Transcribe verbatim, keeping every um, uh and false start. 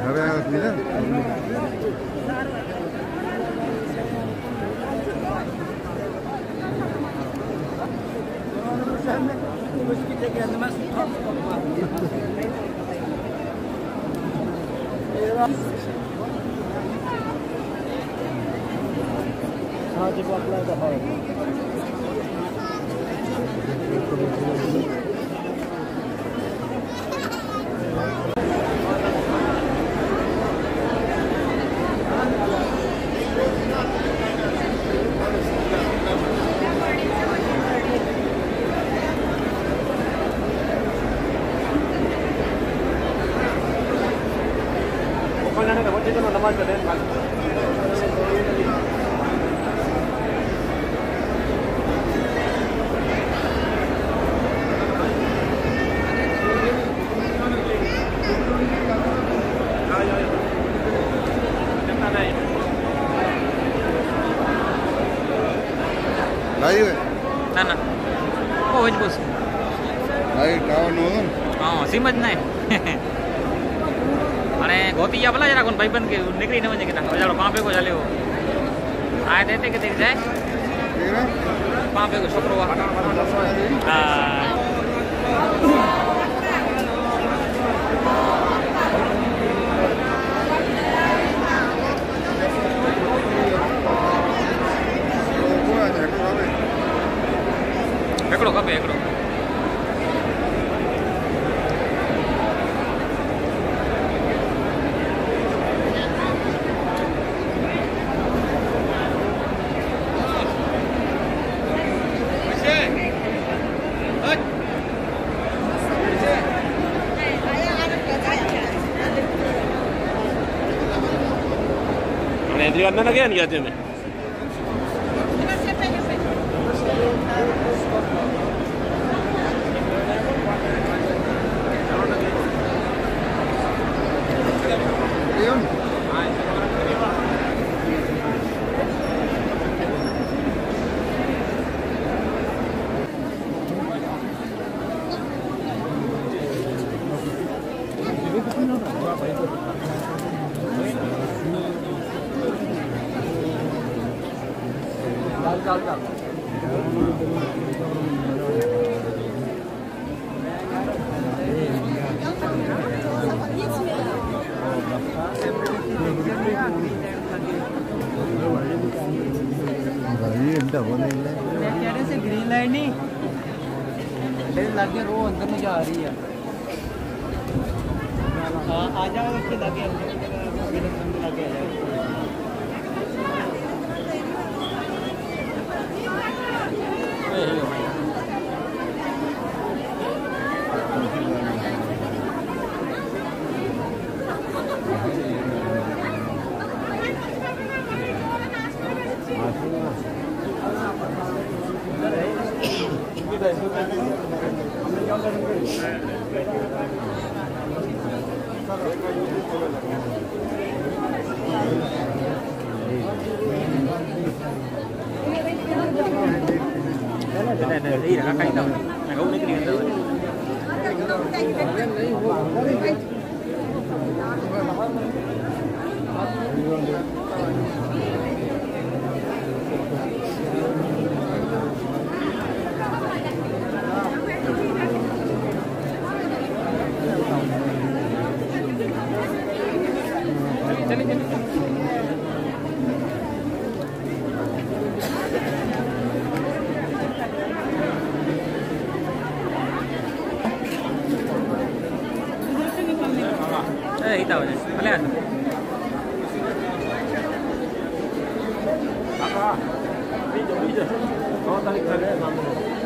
घर आया अपनी ना हाँ जी बात है नमाज पढ़े ना ना ओ જ બસ લાઈ કાવાનો હા સીમ જ નહીં અને ગોતી ગયા ભલા જરા કોણ ભાઈબંધ કે નીકળી ન વજે કે ના જાડો પાંપે કો ચાલ્યો આ દેતે કે દેખ જાય પાંપે કો છોકરો હા એકડો કપે એકડો Adriana lagi ya dia. Green light नहीं लगे रो अंदर में जा रही है आ जाओ उसके लगे लगे đi là các cây đâu này không đi cái điện Eh, itaw niya. Alian. Apa? Video, video. Kau tarik tarik.